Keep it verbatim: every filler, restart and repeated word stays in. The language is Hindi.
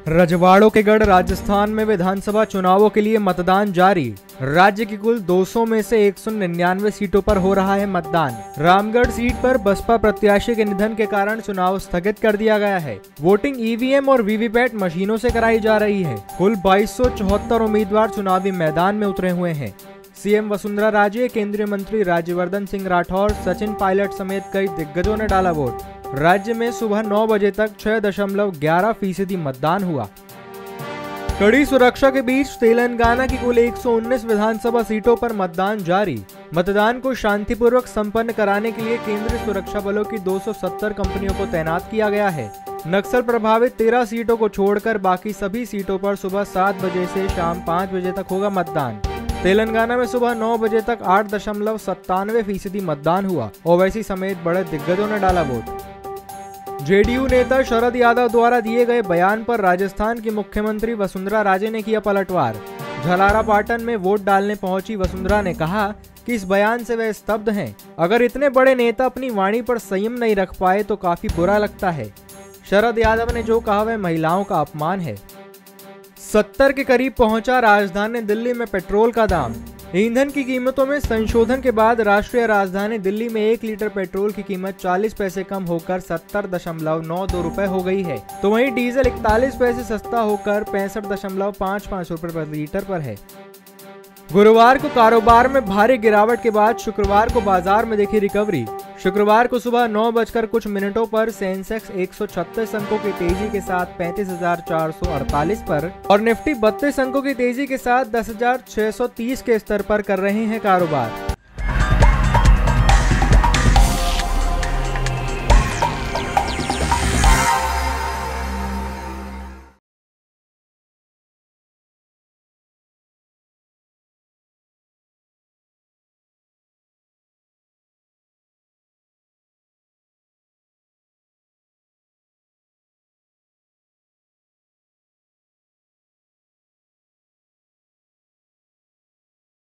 रजवाड़ों के गढ़ राजस्थान में विधानसभा चुनावों के लिए मतदान जारी। राज्य की कुल दो सौ में से एक सौ निन्यानवे सीटों पर हो रहा है मतदान। रामगढ़ सीट पर बसपा प्रत्याशी के निधन के कारण चुनाव स्थगित कर दिया गया है। वोटिंग ईवीएम और वीवीपैट मशीनों से कराई जा रही है। कुल बाईस सौ चौहत्तर उम्मीदवार चुनावी मैदान में उतरे हुए हैं। सीएम वसुंधरा राजे, केंद्रीय मंत्री राज्यवर्धन सिंह राठौर, सचिन पायलट समेत कई दिग्गजों ने डाला वोट। राज्य में सुबह नौ बजे तक छह दशमलव ग्यारह फीसदी मतदान हुआ। कड़ी सुरक्षा के बीच तेलंगाना की कुल एक सौ उन्नीस विधानसभा सीटों पर मतदान जारी। मतदान को शांतिपूर्वक संपन्न कराने के लिए केंद्रीय सुरक्षा बलों की दो सौ सत्तर कंपनियों को तैनात किया गया है। नक्सल प्रभावित तेरह सीटों को छोड़कर बाकी सभी सीटों पर सुबह सात बजे से शाम पाँच बजे तक होगा मतदान। तेलंगाना में सुबह नौ बजे तक आठ दशमलव सत्तानवे फीसदी मतदान हुआ। ओवैसी समेत बड़े दिग्गजों ने डाला वोट। जेडीयू नेता शरद यादव द्वारा दिए गए बयान पर राजस्थान की मुख्यमंत्री वसुंधरा राजे ने किया पलटवार। झलारा पाटन में वोट डालने पहुंची वसुंधरा ने कहा कि इस बयान से वे स्तब्ध हैं। अगर इतने बड़े नेता अपनी वाणी पर संयम नहीं रख पाए तो काफी बुरा लगता है। शरद यादव ने जो कहा वह महिलाओं का अपमान है। सत्तर के करीब पहुंचा राजधानी दिल्ली में पेट्रोल का दाम। ईंधन की कीमतों में संशोधन के बाद राष्ट्रीय राजधानी दिल्ली में एक लीटर पेट्रोल की कीमत चालीस पैसे कम होकर सत्तर दशमलव नौ दो रुपए हो गई है, तो वहीं डीजल इकतालीस पैसे सस्ता होकर पैंसठ दशमलव पाँच पाँच रुपए प्रति लीटर पर है। गुरुवार को कारोबार में भारी गिरावट के बाद शुक्रवार को बाजार में देखी रिकवरी। शुक्रवार को सुबह नौ बजकर कुछ मिनटों पर सेंसेक्स एक सौ छत्तीस अंकों की तेजी के साथ पैंतीस हजार चार सौ अड़तालीस पर और निफ्टी बत्तीस अंकों की तेजी के साथ दस हजार छह सौ तीस के स्तर पर कर रहे हैं कारोबार।